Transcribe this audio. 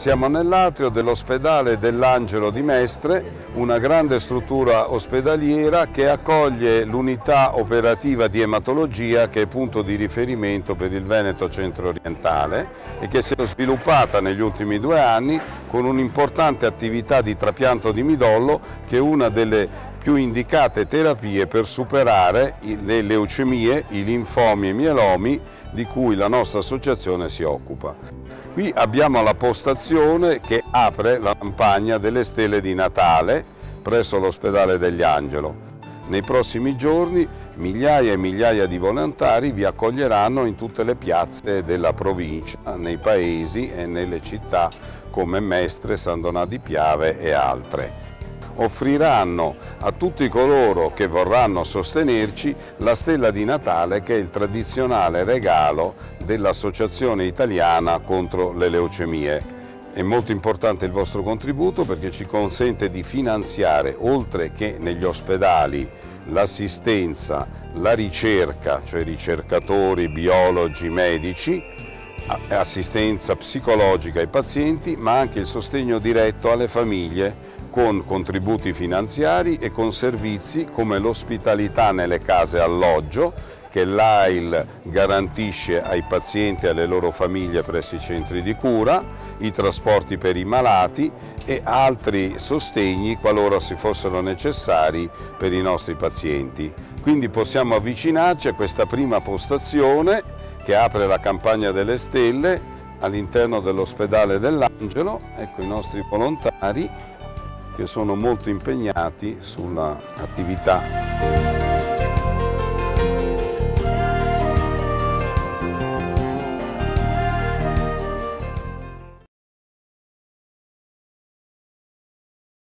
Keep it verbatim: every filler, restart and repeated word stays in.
Siamo nell'atrio dell'ospedale dell'Angelo di Mestre, una grande struttura ospedaliera che accoglie l'unità operativa di ematologia che è punto di riferimento per il Veneto centro-orientale e che si è sviluppata negli ultimi due anni con un'importante attività di trapianto di midollo che è una delle più indicate terapie per superare le leucemie, i linfomi e i mielomi di cui la nostra associazione si occupa. Qui abbiamo la postazione che apre la campagna delle stelle di Natale presso l'ospedale degli Angelo. Nei prossimi giorni migliaia e migliaia di volontari vi accoglieranno in tutte le piazze della provincia, nei paesi e nelle città come Mestre, San Donà di Piave e altre. Offriranno a tutti coloro che vorranno sostenerci la stella di Natale, che è il tradizionale regalo dell'Associazione Italiana contro le Leucemie. È molto importante il vostro contributo perché ci consente di finanziare, oltre che negli ospedali, l'assistenza, la ricerca, cioè ricercatori, biologi, medici, assistenza psicologica ai pazienti, ma anche il sostegno diretto alle famiglie con contributi finanziari e con servizi come l'ospitalità nelle case alloggio che l'A I L garantisce ai pazienti e alle loro famiglie presso i centri di cura, i trasporti per i malati e altri sostegni qualora si fossero necessari per i nostri pazienti. Quindi possiamo avvicinarci a questa prima postazione che apre la campagna delle stelle all'interno dell'ospedale dell'Angelo. Ecco i nostri volontari che sono molto impegnati sulla attività.